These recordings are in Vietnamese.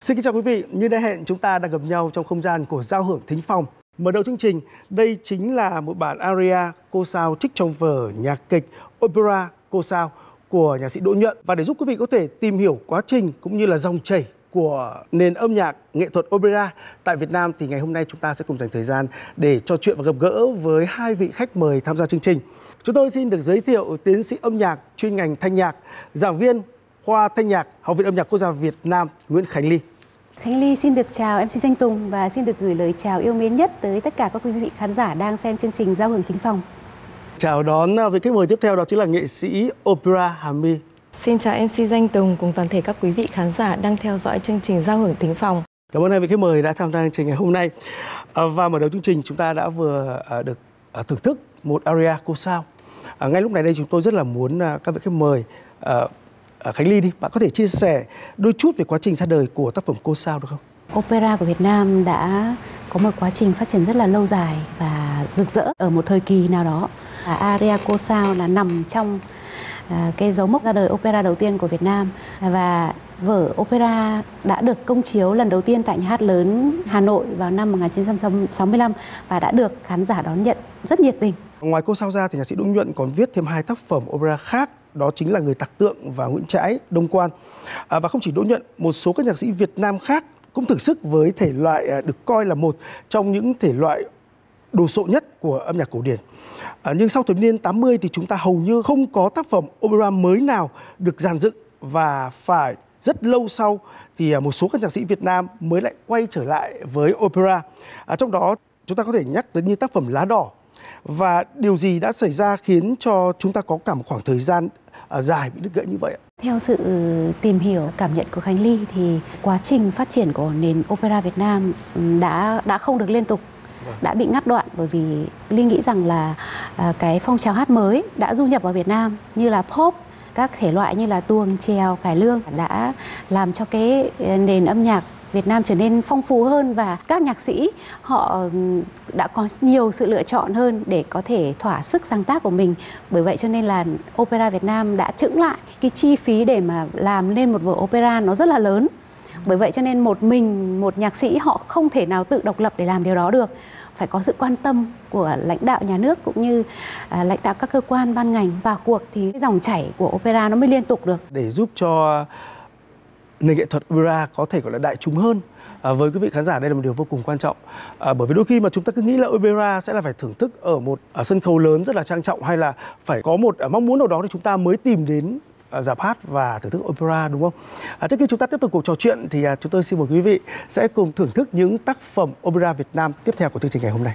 Xin kính chào quý vị, như đã hẹn chúng ta đang gặp nhau trong không gian của giao hưởng thính phòng. Mở đầu chương trình, đây chính là một bản aria cô sao trích trong vở nhạc kịch opera cô sao của nhạc sĩ Đỗ Nhuận. Và để giúp quý vị có thể tìm hiểu quá trình cũng như là dòng chảy của nền âm nhạc nghệ thuật opera tại Việt Nam thì ngày hôm nay chúng ta sẽ cùng dành thời gian để trò chuyện và gặp gỡ với hai vị khách mời tham gia chương trình. Chúng tôi xin được giới thiệu tiến sĩ âm nhạc chuyên ngành thanh nhạc, giảng viên khoa thanh nhạc Học viện Âm nhạc Quốc gia Việt Nam Nguyễn Khánh Ly. Khánh Ly xin được chào MC Danh Tùng và xin được gửi lời chào yêu mến nhất tới tất cả các quý vị khán giả đang xem chương trình Giao hưởng thính phòng. Chào đón vị khách mời tiếp theo, đó chính là nghệ sĩ opera Hà My. Xin chào MC Danh Tùng cùng toàn thể các quý vị khán giả đang theo dõi chương trình Giao hưởng thính phòng. Cảm ơn hai vị khách mời đã tham gia chương trình ngày hôm nay. Và mở đầu chương trình chúng ta đã vừa được thưởng thức một aria cô sao. Ngay lúc này đây chúng tôi rất là muốn các vị khách mời Khánh Ly bạn có thể chia sẻ đôi chút về quá trình ra đời của tác phẩm cô sao được không? Opera của Việt Nam đã có một quá trình phát triển rất là lâu dài và rực rỡ ở một thời kỳ nào đó. Aria cô sao là nằm trong cái dấu mốc ra đời opera đầu tiên của Việt Nam, và vở opera đã được công chiếu lần đầu tiên tại Nhà hát lớn Hà Nội vào năm 1965 và đã được khán giả đón nhận rất nhiệt tình. Ngoài cô sao ra thì nhạc sĩ Đỗ Nhuận còn viết thêm hai tác phẩm opera khác, đó chính là Người Tặc Tượng và Nguyễn Trãi Đông Quan. Và không chỉ Đỗ Nhuận, một số các nhạc sĩ Việt Nam khác cũng thử sức với thể loại được coi là một trong những thể loại đồ sộ nhất của âm nhạc cổ điển. Nhưng sau thập niên 80 thì chúng ta hầu như không có tác phẩm opera mới nào được dàn dựng, và phải rất lâu sau thì một số các nhạc sĩ Việt Nam mới lại quay trở lại với opera. Trong đó chúng ta có thể nhắc tới như tác phẩm Lá Đỏ. Và điều gì đã xảy ra khiến cho chúng ta có cả một khoảng thời gian dài bị đứt gãy như vậy ạ? Theo sự tìm hiểu, cảm nhận của Khánh Ly thì quá trình phát triển của nền opera Việt Nam đã không được liên tục, đã bị ngắt đoạn, bởi vì Ly nghĩ rằng là cái phong trào hát mới đã du nhập vào Việt Nam như là pop, các thể loại như là tuồng, chèo, cải lương đã làm cho cái nền âm nhạc Việt Nam trở nên phong phú hơn, và các nhạc sĩ họ đã có nhiều sự lựa chọn hơn để có thể thỏa sức sáng tác của mình. Bởi vậy cho nên là opera Việt Nam đã chững lại. Cái chi phí để mà làm nên một vở opera nó rất là lớn. Bởi vậy cho nên một nhạc sĩ họ không thể nào tự độc lập để làm điều đó được. Phải có sự quan tâm của lãnh đạo nhà nước cũng như lãnh đạo các cơ quan ban ngành vào cuộc thì cái dòng chảy của opera nó mới liên tục được. Để giúp cho nền nghệ thuật opera có thể gọi là đại chúng hơn với quý vị khán giả, đây là một điều vô cùng quan trọng. Bởi vì đôi khi mà chúng ta cứ nghĩ là opera sẽ là phải thưởng thức ở một sân khấu lớn rất là trang trọng, hay là phải có một mong muốn nào đó thì chúng ta mới tìm đến rạp hát và thưởng thức opera, đúng không? Trước khi chúng ta tiếp tục cuộc trò chuyện thì chúng tôi xin mời quý vị sẽ cùng thưởng thức những tác phẩm opera Việt Nam tiếp theo của chương trình ngày hôm nay.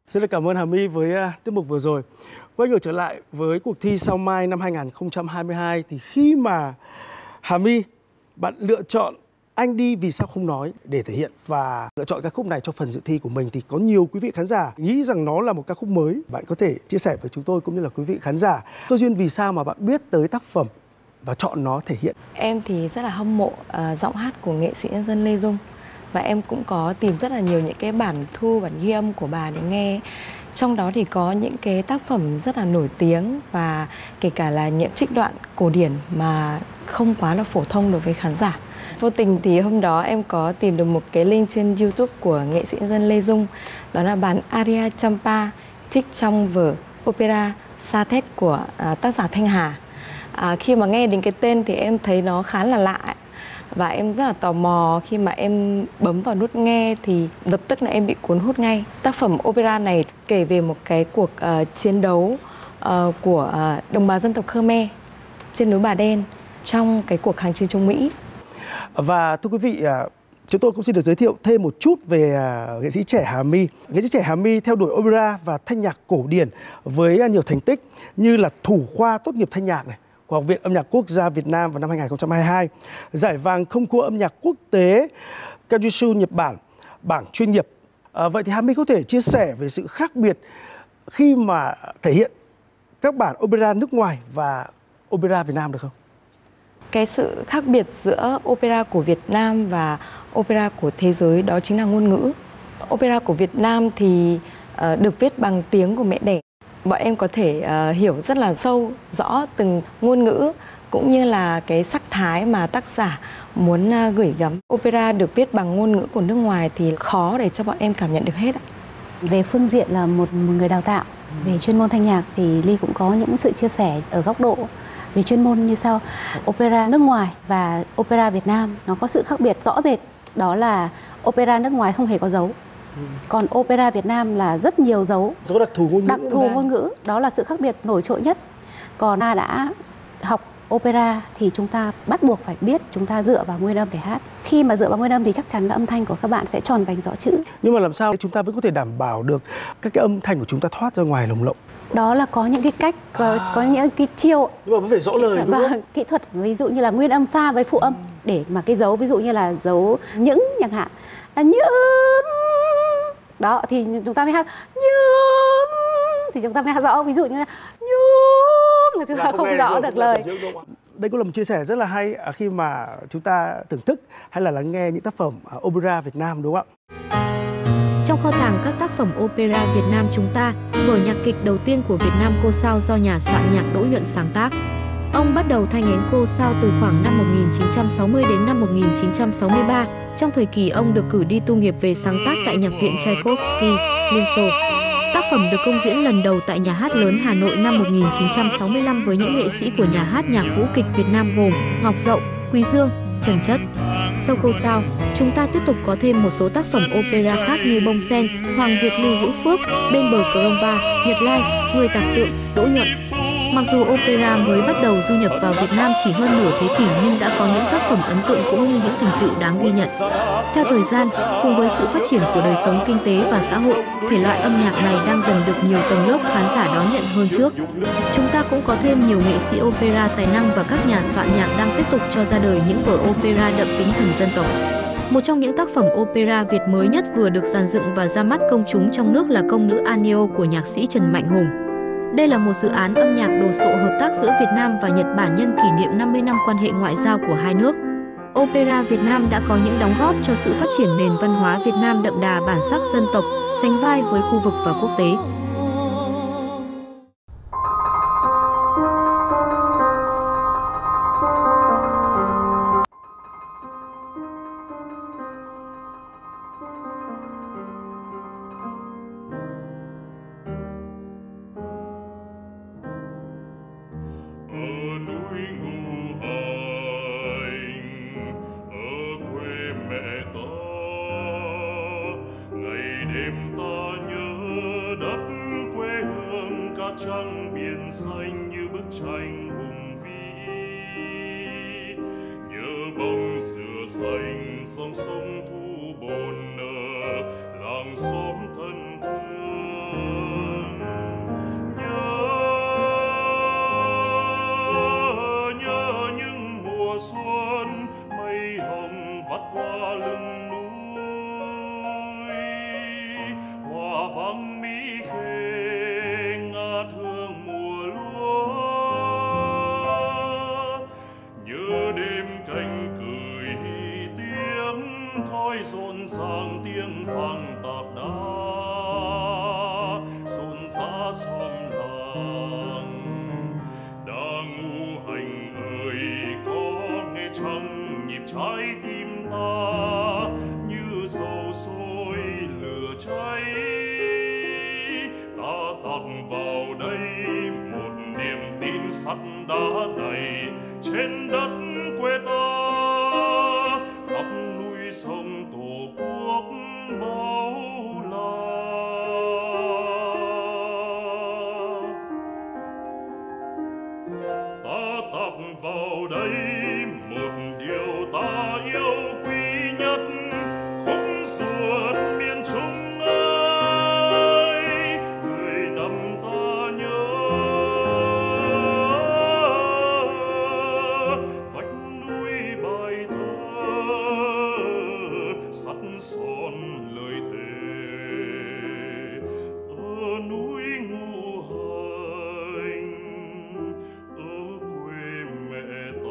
Rất là cảm ơn Hà My với tiết mục vừa rồi. Quay ngược trở lại với cuộc thi Sao Mai năm 2022 thì khi mà Hà My, bạn lựa chọn Anh Đi Vì Sao Không Nói để thể hiện và lựa chọn ca khúc này cho phần dự thi của mình thì có nhiều quý vị khán giả nghĩ rằng nó là một ca khúc mới. Bạn có thể chia sẻ với chúng tôi cũng như là quý vị khán giả cơ duyên vì sao mà bạn biết tới tác phẩm và chọn nó thể hiện. Em thì rất là hâm mộ giọng hát của nghệ sĩ nhân dân Lê Dung. Và em cũng có tìm rất là nhiều những cái bản thu, bản ghi âm của bà để nghe. Trong đó thì có những cái tác phẩm rất là nổi tiếng và kể cả là những trích đoạn cổ điển mà không quá là phổ thông đối với khán giả. Vô tình thì hôm đó em có tìm được một cái link trên YouTube của nghệ sĩ nhân dân Lê Dung. Đó là bản Aria Champa trích trong vở opera Sa Thét của tác giả Thanh Hà. Khi mà nghe đến cái tên thì em thấy nó khá là lạ. Và em rất là tò mò, khi mà em bấm vào nút nghe thì lập tức là em bị cuốn hút ngay. Tác phẩm opera này kể về một cái cuộc chiến đấu của đồng bào dân tộc Khmer trên núi Bà Đen trong cái cuộc kháng chiến chống Mỹ. Và thưa quý vị, chúng tôi cũng xin được giới thiệu thêm một chút về nghệ sĩ trẻ Hà My. Nghệ sĩ trẻ Hà My theo đuổi opera và thanh nhạc cổ điển với nhiều thành tích như là thủ khoa tốt nghiệp thanh nhạc này của Học viện Âm nhạc Quốc gia Việt Nam vào năm 2022, giải vàng Concours âm nhạc quốc tế Kyushu Nhật Bản, bảng chuyên nghiệp. Vậy thì Hà My có thể chia sẻ về sự khác biệt khi mà thể hiện các bản opera nước ngoài và opera Việt Nam được không? Cái sự khác biệt giữa opera của Việt Nam và opera của thế giới đó chính là ngôn ngữ. Opera của Việt Nam thì được viết bằng tiếng của mẹ đẻ. Bọn em có thể hiểu rất là sâu, rõ từng ngôn ngữ cũng như là cái sắc thái mà tác giả muốn gửi gắm. Opera được viết bằng ngôn ngữ của nước ngoài thì khó để cho bọn em cảm nhận được hết ạ. Về phương diện là một người đào tạo về chuyên môn thanh nhạc thì Ly cũng có những sự chia sẻ ở góc độ về chuyên môn như sau. Opera nước ngoài và opera Việt Nam nó có sự khác biệt rõ rệt. Đó là opera nước ngoài không hề có dấu. Còn opera Việt Nam là rất nhiều dấu. Dấu đặc thù ngôn ngữ. Đặc thù ngôn ngữ, đó là sự khác biệt nổi trội nhất. Còn ta đã học opera thì chúng ta bắt buộc phải biết chúng ta dựa vào nguyên âm để hát. Khi mà dựa vào nguyên âm thì chắc chắn là âm thanh của các bạn sẽ tròn vành rõ chữ. Nhưng mà làm sao chúng ta vẫn có thể đảm bảo được các cái âm thanh của chúng ta thoát ra ngoài lồng lộng? Đó là có những cái cách, có những cái chiêu. Nhưng mà vẫn phải rõ lời đúng không? Kỹ thuật ví dụ như là nguyên âm pha với phụ âm để mà cái dấu ví dụ như là dấu những chẳng hạn. Những đó thì chúng ta mới hát những thì chúng ta mới hát rõ, ví dụ như là những là chúng ta không rõ được lời. Đây cũng là một chia sẻ rất là hay khi mà chúng ta thưởng thức hay là lắng nghe những tác phẩm opera Việt Nam, đúng không ạ? Trong kho tàng các tác phẩm opera Việt Nam chúng ta, vở nhạc kịch đầu tiên của Việt Nam Cô Sao do nhà soạn nhạc Đỗ Nhuận sáng tác. Ông bắt đầu thai nghén Cô Sao từ khoảng năm 1960 đến năm 1963. Trong thời kỳ ông được cử đi tu nghiệp về sáng tác tại Nhạc viện Tchaikovsky, Liên Xô. Tác phẩm được công diễn lần đầu tại Nhà hát lớn Hà Nội năm 1965 với những nghệ sĩ của Nhà hát Nhạc vũ kịch Việt Nam gồm Ngọc Dậu, Quý Dương, Trần Chất. Sau Cô Sao, chúng ta tiếp tục có thêm một số tác phẩm opera khác như Bông Sen, Hoàng Việt Lưu Hữu Phước, Bên bờ Cromba, Nhật Lai, Người tạc tượng, Đỗ Nhuận. Mặc dù opera mới bắt đầu du nhập vào Việt Nam chỉ hơn nửa thế kỷ nhưng đã có những tác phẩm ấn tượng cũng như những thành tựu đáng ghi nhận. Theo thời gian, cùng với sự phát triển của đời sống kinh tế và xã hội, thể loại âm nhạc này đang dần được nhiều tầng lớp khán giả đón nhận hơn trước. Chúng ta cũng có thêm nhiều nghệ sĩ opera tài năng và các nhà soạn nhạc đang tiếp tục cho ra đời những vở opera đậm tính thần dân tộc. Một trong những tác phẩm opera Việt mới nhất vừa được dàn dựng và ra mắt công chúng trong nước là Công nữ Anio của nhạc sĩ Trần Mạnh Hùng. Đây là một dự án âm nhạc đồ sộ hợp tác giữa Việt Nam và Nhật Bản nhân kỷ niệm 50 năm quan hệ ngoại giao của hai nước. Opera Việt Nam đã có những đóng góp cho sự phát triển nền văn hóa Việt Nam đậm đà bản sắc dân tộc, sánh vai với khu vực và quốc tế. Trăng biển xanh như bức tranh hùng vĩ, nhớ bông dừa xanh dòng sông thu bồn nở, làng xóm thân thương. mùa xuân, mây hồng vắt qua lưng núi, hoa vắng mỹ khê ngát hương mùa lúa. Nhớ đêm cánh cười tiếng thoi rộn ràng, tiếng vang tạc đá rộn rã xóm làng. Đã ngu hành ơi, có nghe chăng nhịp trái tim ta như dầu sôi lửa cháy. Ta tạt vào đây một niềm tin sắt đá này trên đất quê ta, khắp núi sông tổ quốc bao la. Ta tập vào đây một điều ta yêu quý nhất, khúc ruột miền Trung ơi, người năm ta nhớ. Vách núi bài thơ sắt son lời thề, ở núi Ngũ Hành, ở quê mẹ ta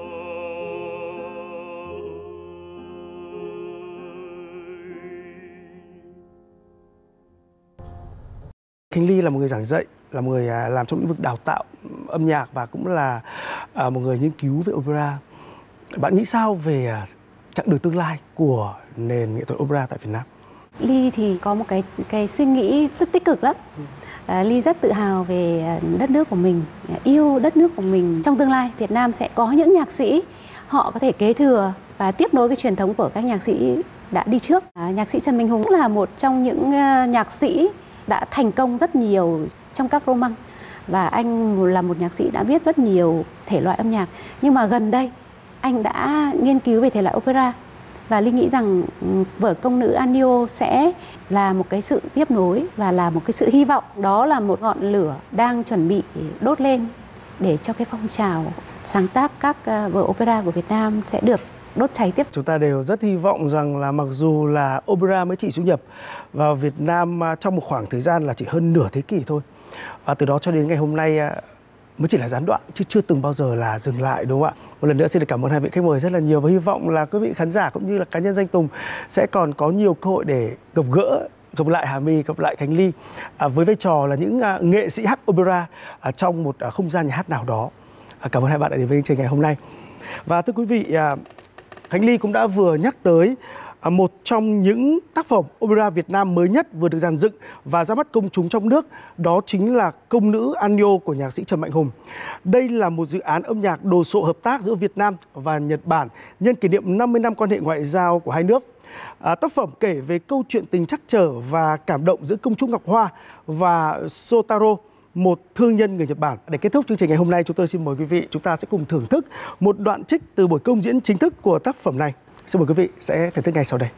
Khánh Ly là một người giảng dạy, là một người làm trong lĩnh vực đào tạo âm nhạc và cũng là một người nghiên cứu về opera. Bạn nghĩ sao về chặng đường tương lai của nền nghệ thuật opera tại Việt Nam? Ly thì có một cái suy nghĩ rất tích cực lắm. Ly rất tự hào về đất nước của mình, yêu đất nước của mình. Trong tương lai, Việt Nam sẽ có những nhạc sĩ họ có thể kế thừa và tiếp nối cái truyền thống của các nhạc sĩ đã đi trước. Nhạc sĩ Trần Mạnh Hùng cũng là một trong những nhạc sĩ đã thành công rất nhiều trong các Romăng. Và anh là một nhạc sĩ đã viết rất nhiều thể loại âm nhạc. Nhưng mà gần đây, anh đã nghiên cứu về thể loại opera. Và Ly nghĩ rằng vở Công nữ Anio sẽ là một cái sự tiếp nối và là một cái sự hy vọng. Đó là một ngọn lửa đang chuẩn bị đốt lên để cho cái phong trào sáng tác các vở opera của Việt Nam sẽ được đốt cháy tiếp. Chúng ta đều rất hy vọng rằng là mặc dù là opera mới chỉ du nhập vào Việt Nam trong một khoảng thời gian là chỉ hơn nửa thế kỷ thôi. Và từ đó cho đến ngày hôm nay mới chỉ là gián đoạn chứ chưa từng bao giờ là dừng lại, đúng không ạ? Một lần nữa xin được cảm ơn hai vị khách mời rất là nhiều và hy vọng là quý vị khán giả cũng như là cá nhân Danh Tùng sẽ còn có nhiều cơ hội để gặp gỡ, gặp lại Hà My, gặp lại Khánh Ly với vai trò là những nghệ sĩ hát opera trong một không gian nhà hát nào đó. Cảm ơn hai bạn đã đến với chương trình ngày hôm nay. Và thưa quý vị, Khánh Ly cũng đã vừa nhắc tới một trong những tác phẩm opera Việt Nam mới nhất vừa được dàn dựng và ra mắt công chúng trong nước, đó chính là Công nữ Anio của nhạc sĩ Trần Mạnh Hùng. Đây là một dự án âm nhạc đồ sộ hợp tác giữa Việt Nam và Nhật Bản nhân kỷ niệm 50 năm quan hệ ngoại giao của hai nước. Tác phẩm kể về câu chuyện tình trắc trở và cảm động giữa công chúa Ngọc Hoa và Shotaro, một thương nhân người Nhật Bản. Để kết thúc chương trình ngày hôm nay, chúng tôi xin mời quý vị chúng ta sẽ cùng thưởng thức một đoạn trích từ buổi công diễn chính thức của tác phẩm này. Xin mời quý vị sẽ thưởng thức ngay sau đây.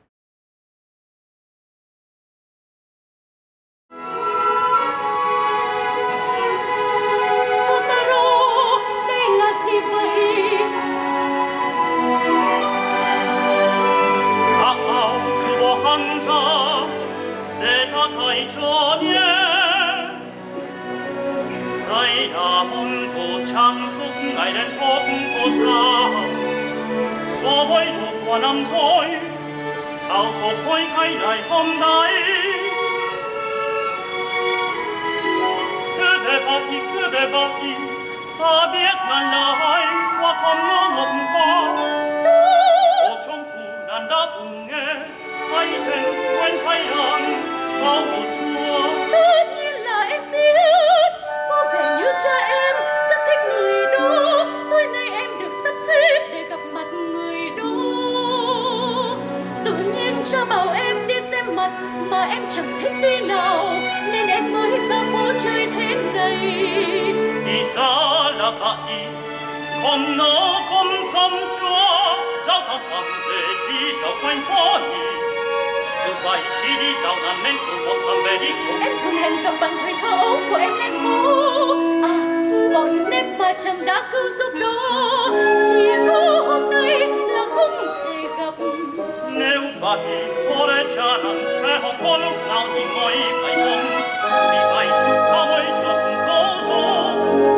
Năm rồi ảo thuật khối khai lại hôm nay cứ để bảo ý ta biết ngàn lời qua con nhớ một con ở trong phủ đàn đáp ứng nghe hay tên quên thay lòng bao giờ chua. Tất nhiên là em biết có vẻ như cha em rất thích người đó, tối nay em được sắp xếp để gặp mặt người đó. Tự nhiên cha bảo em đi xem mặt mà em chẳng thích tí nào, nên em mới ra phố chơi thế này. Thì ra là vậy, không nó không dám chúa, sao ta cầm về đi dạo quanh phố nhỉ? Dù vậy khi đi dạo là nên cùng một thằng về đi cùng. Em thường hẹn gặp bạn thời thơ ấu của em lên phố. À, bọn nếp mà chẳng đã cứu giúp đó, chỉ có hôm nay là không thể gặp. Nếu vậy có lẽ cha rằng sẽ không có lúc nào thì tôi phải không, vì vậy ta mới được cố số.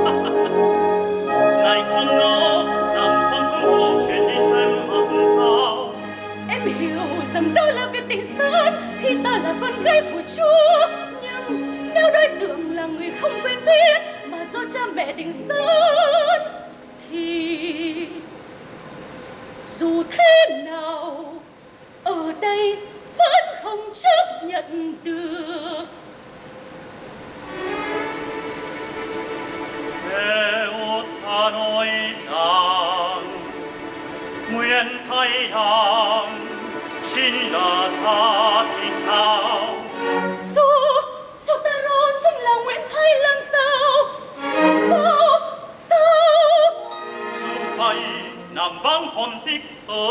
Này con nó làm con cứ vô chuyện đi xem làm sao. Em hiểu rằng đó là việc định sẵn khi ta là con gái của Chúa, nhưng nếu đối tượng là người không quen biết mà do cha mẹ định sẵn thì dù thế nào ở đây vẫn không chấp nhận được. Nếu ta nói rằng nguyện thay rằng chính là ta thì sao? Dù ta nói chính là Nguyễn Thay làm sao? Sao? Dù phải nằm vắng hồn tích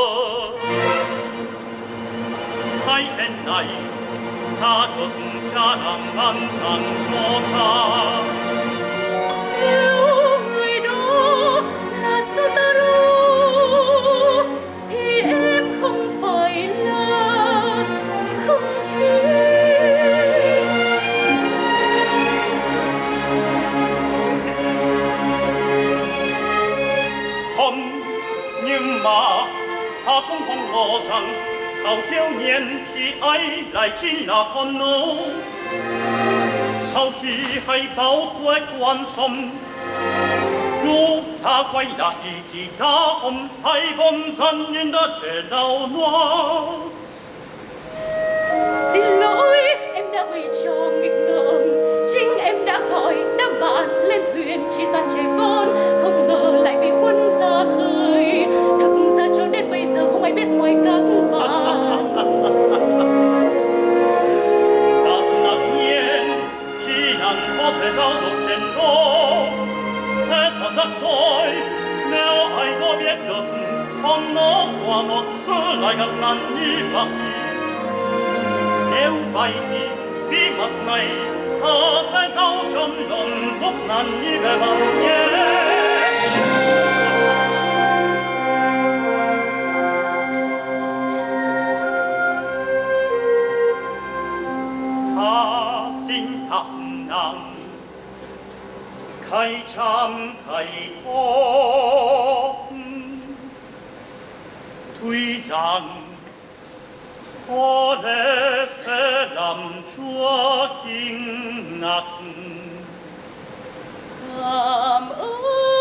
hai bên này ta được cha làm ban tặng cho ta. Nếu người đó là Sotaro thì em không phải là không thích. Không, nhưng mà ta cũng không ngờ rằng cậu thiếu niên khi ấy lại chính là con nô. Sau khi hay báo tuổi quan tâm, lúc ta quay lại thì ta không thấy bóng dáng nhưng đã trẻ đau loa. Xin lỗi, em đã bày trò nghịch ngợm. Chính em đã gọi đám bạn lên thuyền chỉ toàn trẻ con, không ngờ lại bị quân ra khơi. Thực ra cho đến bây giờ không ai biết ngoài các bạn. Ta ngạc nhiên khi nàng có thể giao động trên đó, sẽ thật rắc rối nếu ai đó biết được con nó qua một xưa lại gặp nạn như vậy. Nếu vậy thì bí mật này ta sẽ giấu trong lòng giúp nạn như về bằng nhé. Ta xin thẳng nàng khai trăm khai tốt, tuy rằng có lẽ sẽ làm Chúa kinh ngạc. Cảm ơn